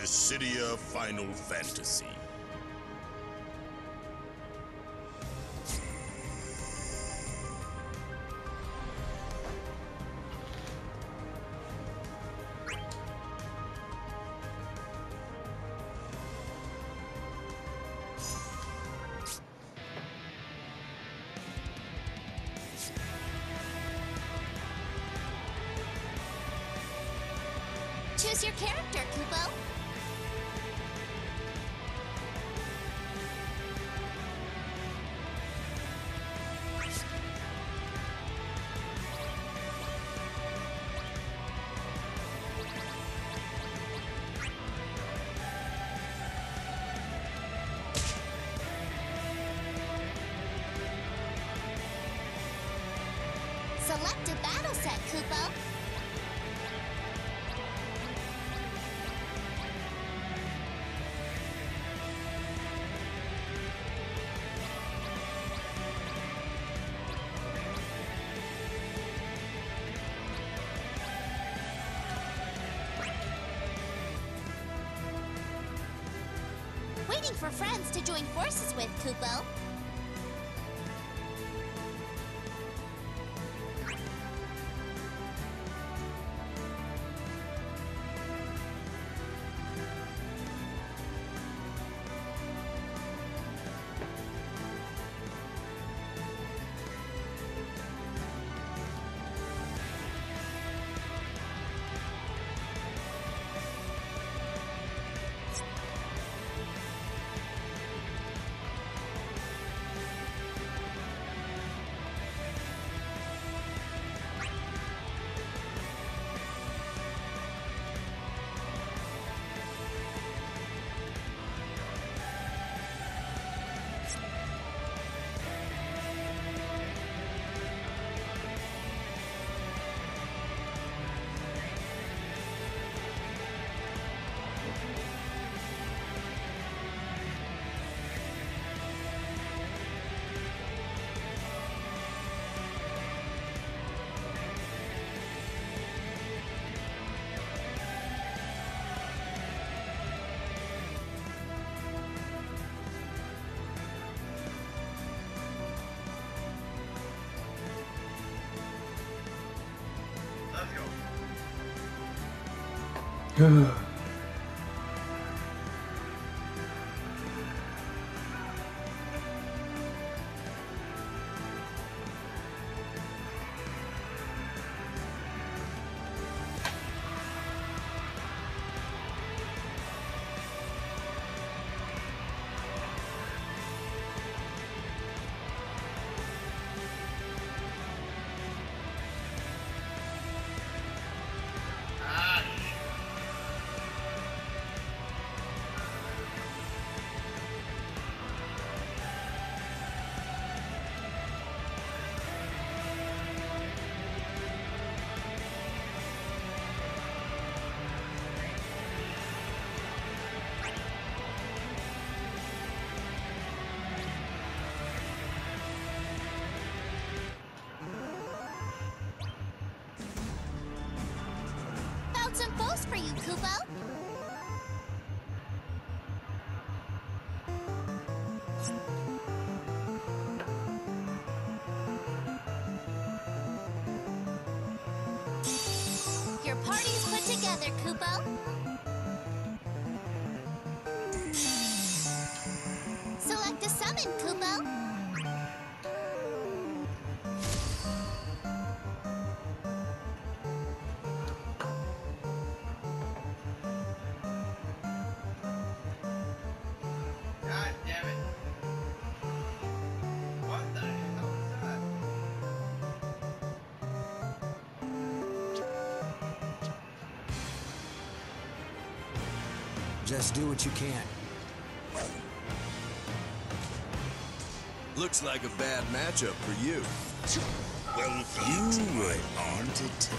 Dissidia Final Fantasy. Choose your character, Kupo. Select a battle set, Kupo. Waiting for friends to join forces with, Kupo. Found some foes for you, Kupo. Your party's put together, Kupo. Select a summon, Kupo. God damn it. What the hell is that? Just do what you can. Looks like a bad matchup for you. Welcome to my entertainment.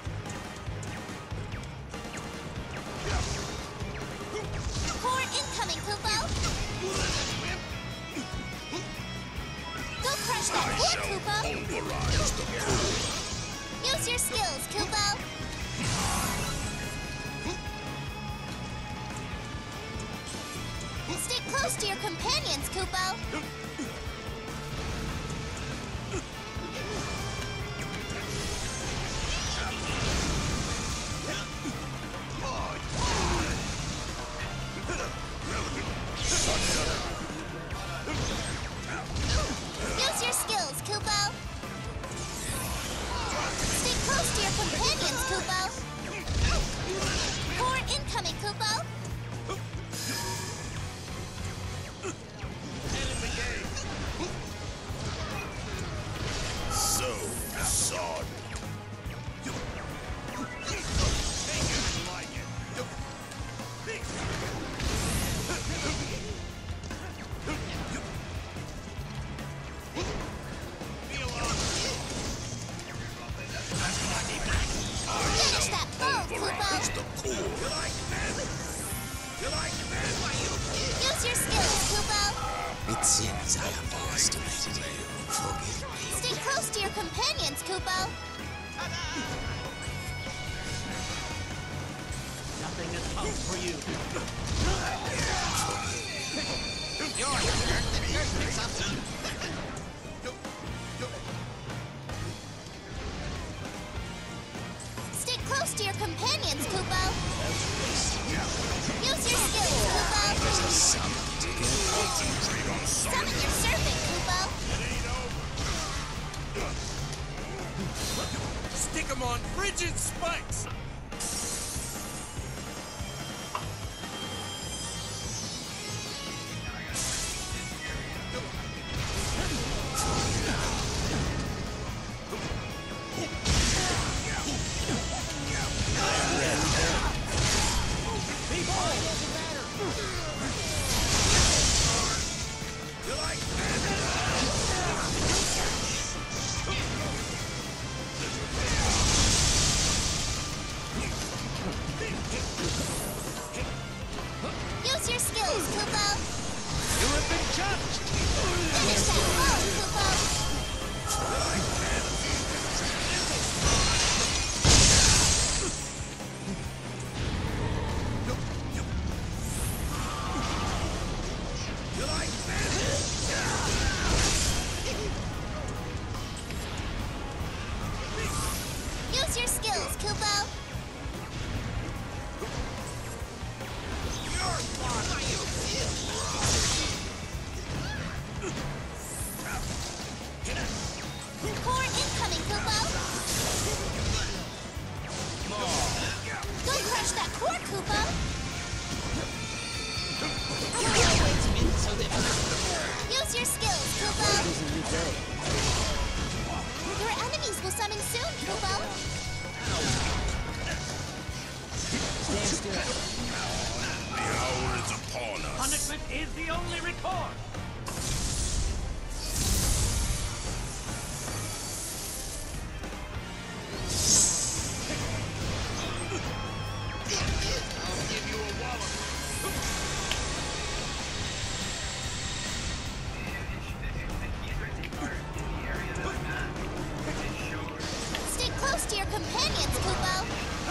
Core incoming. Pulverize the core. Use your skills, Kupo. Stick close to your companions, Kupo. Use your skills, Kupo. Stick close to your companions, Kupo. Core incoming, Kupo. So sod. Finish that foe, Pulverize Kupo. the core. Use your skills, Kupo. It seems I have overestimated you. Forgive me. Stay close to your companions, Kupo. Nothing has come for you. Stay close to your companions, Kupo. Use your skills, Kupo. Concentrate on Summon your servant, Kupo. Stick 'em on frigid spikes! Use your skills, Kupo. You have been judged. Finish that foe, Kupo. Use your skills, Kupo. Core incoming, Kupo. Go crush that core, Kupo. Use your skills, Kupo. Your enemies will summon soon, Kupo. the hour is upon us. Punishment is the only recourse. Stick close to your companions, Kupo.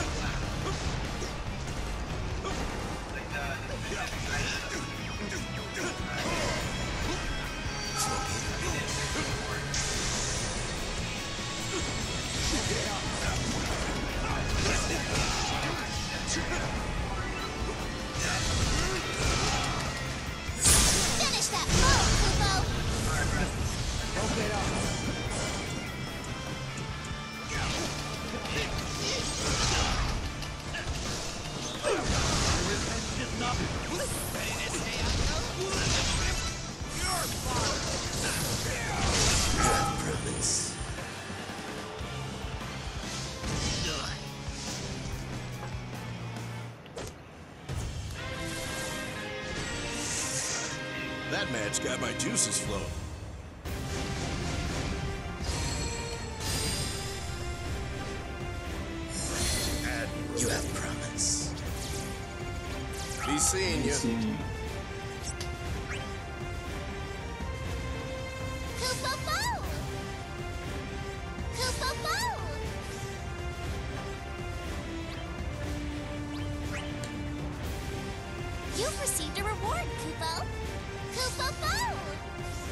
Finish that foe, Kupo. Promise. That match got my juices flowing. You have promised. Be seeing you. Kupo foe. received a reward, Kupo. Kupo Bo!